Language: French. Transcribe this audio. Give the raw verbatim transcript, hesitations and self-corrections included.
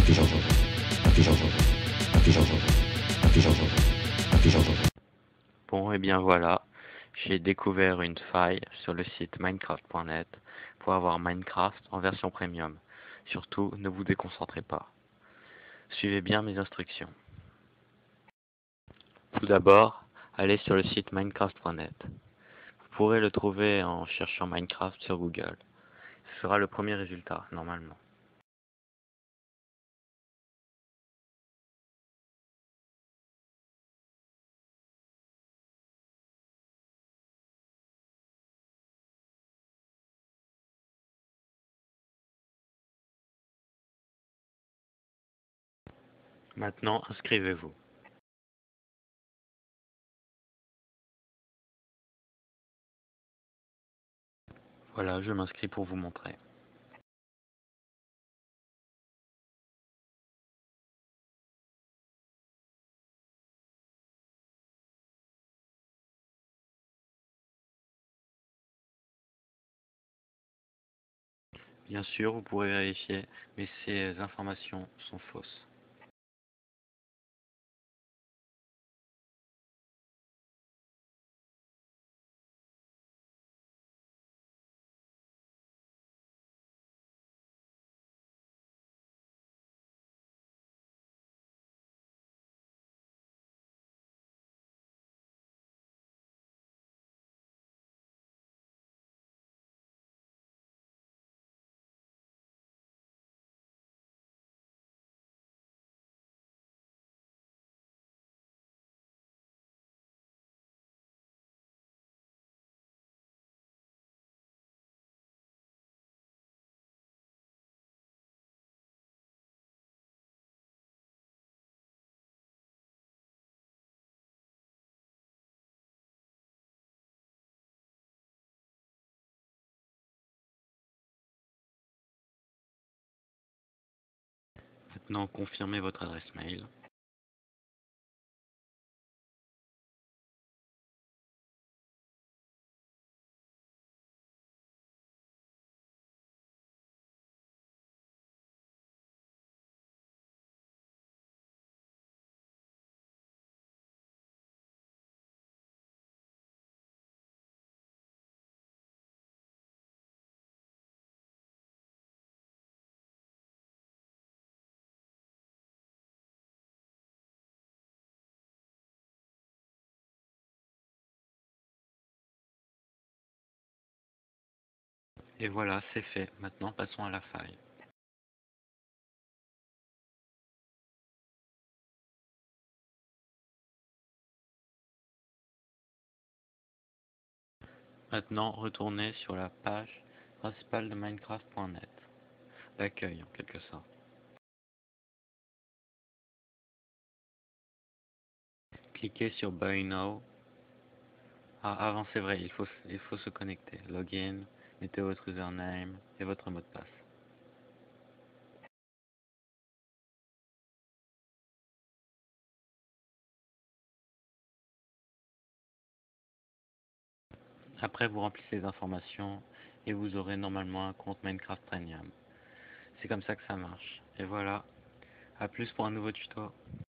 Bon, et bien voilà, j'ai découvert une faille sur le site minecraft point net pour avoir Minecraft en version premium. Surtout, ne vous déconcentrez pas. Suivez bien mes instructions. Tout d'abord, allez sur le site minecraft point net. Vous pourrez le trouver en cherchant Minecraft sur Google. Ce sera le premier résultat, normalement. Maintenant, inscrivez-vous. Voilà, je m'inscris pour vous montrer. Bien sûr, vous pourrez vérifier, mais ces informations sont fausses. Maintenant, confirmez votre adresse mail. Et voilà, c'est fait. Maintenant, passons à la faille. Maintenant, retournez sur la page principale de minecraft point net. L'accueil, en quelque sorte. Cliquez sur Buy Now. Ah, avant, c'est vrai, il faut, il faut se connecter. Login, mettez votre username et votre mot de passe. Après, vous remplissez les informations et vous aurez normalement un compte Minecraft Premium. C'est comme ça que ça marche. Et voilà, à plus pour un nouveau tuto.